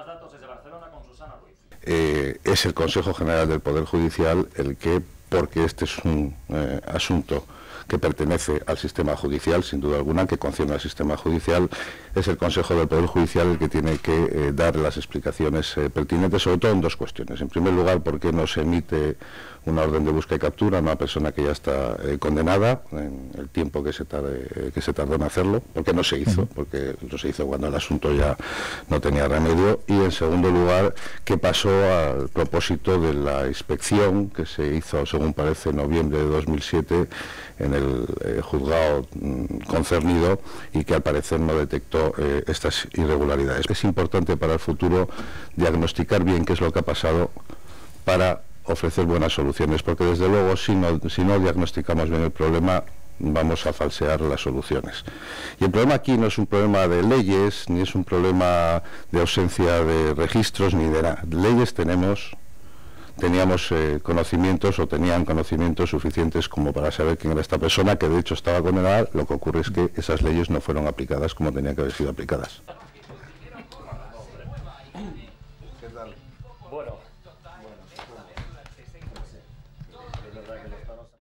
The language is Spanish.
más datos desde Barcelona con Susana Ruiz. Es el Consejo General del Poder Judicial el que, porque este es un asunto que pertenece al sistema judicial, sin duda alguna, que concierne al sistema judicial, es el Consejo del Poder Judicial el que tiene que dar las explicaciones pertinentes, sobre todo en dos cuestiones. En primer lugar, porque no se emite una orden de búsqueda y captura a una persona que ya está condenada, en el tiempo que se tardó en hacerlo, porque no se hizo, cuando el asunto ya no tenía remedio, y en segundo lugar, que pasó al propósito de la inspección que se hizo, según parece, en noviembre de 2007, en el juzgado concernido, y que al parecer no detectó estas irregularidades. Es importante para el futuro diagnosticar bien qué es lo que ha pasado para ofrecer buenas soluciones, porque desde luego si no diagnosticamos bien el problema, vamos a falsear las soluciones. Y el problema aquí no es un problema de leyes, ni es un problema de ausencia de registros, ni de nada. Leyes teníamos conocimientos, o tenían conocimientos suficientes como para saber quién era esta persona, que de hecho estaba condenada. Lo que ocurre es que esas leyes no fueron aplicadas como tenían que haber sido aplicadas.